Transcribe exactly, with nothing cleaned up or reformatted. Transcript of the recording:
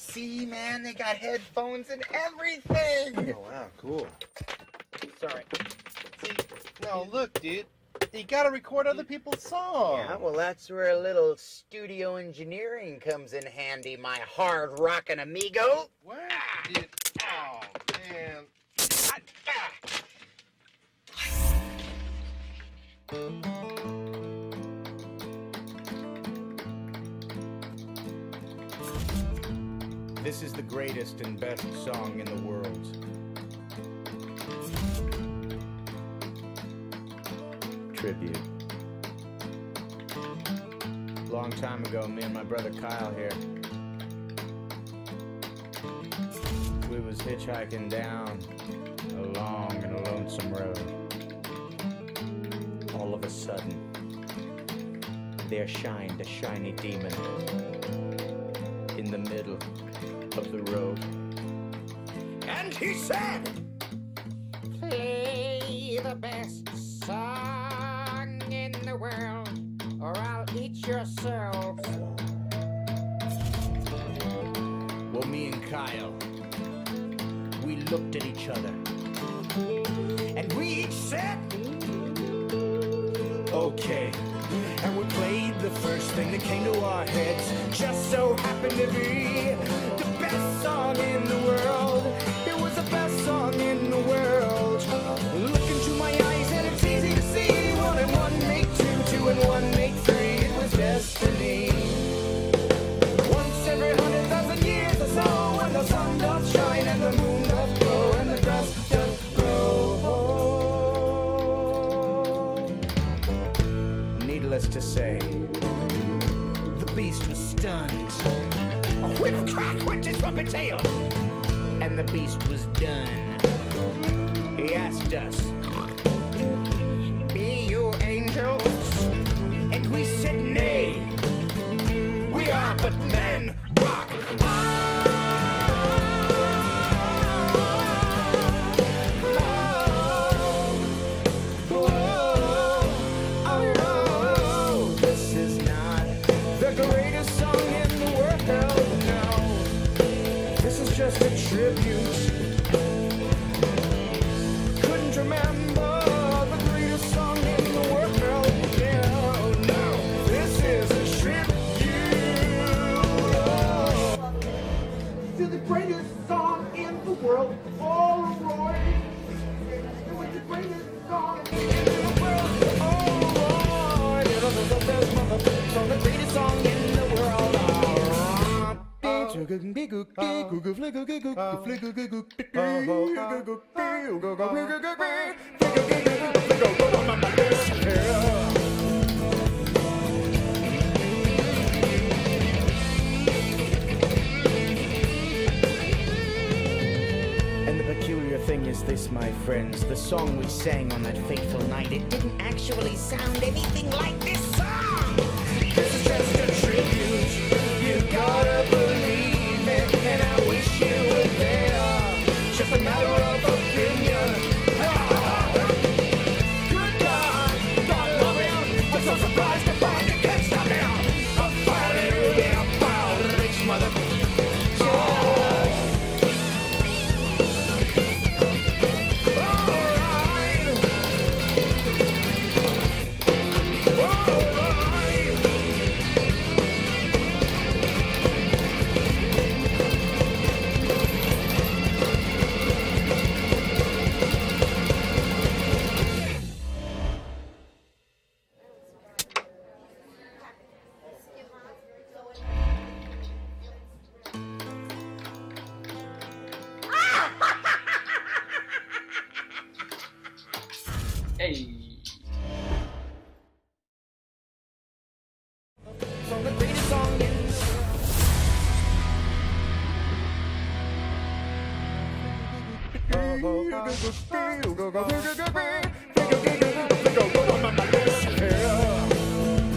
See, man, they got headphones and everything. Oh, wow, cool. Sorry. See, no, look, dude. You gotta record other people's songs. Yeah, well, that's where a little studio engineering comes in handy, my hard rockin' amigo. What? Dude. Oh, man. I, This is the greatest and best song in the world. Tribute. Long time ago, me and my brother Kyle here, we was hitchhiking down a long and a lonesome road. All of a sudden, there shined a shiny demon in the middle of the road. And he said, "Play the best song in the world, or I'll eat yourselves." Well, me and Kyle, we looked at each other, and we each said, "Okay." And we played the first thing that came to our heads. Just so happened to be the best song in the world. It was the best song in the world. Look into my eyes and it's easy to see. One and one make two, two and one make three. It was destiny. Once every hundred thousand years or so, when the sun doth shine and the moon doth glow and the grass doth grow. Needless to say, the beast was stunned. A whip crack went his trumpet tail, and the beast was done. He asked us, "Be you angels?" And we said, "Nay, we are but men." Rock just a tribute. Couldn't remember the greatest song in the world. No, no, this is a tribute to the greatest song in the world. Oh, Roy, it was the greatest song in the world. Oh, Roy, it was the best motherfucker, the greatest song in the world. And the peculiar thing is this, my friends, the song we sang on that fateful night, it didn't actually sound anything like this song. This is just a tribute. You gotta believe it, and I wish you were there. Just a matter of opinion. Good God, God love him. I'm so surprised to find you can't stop him. I'm fighting in a foul rich motherfucker. Hey. So the greatest song in the world.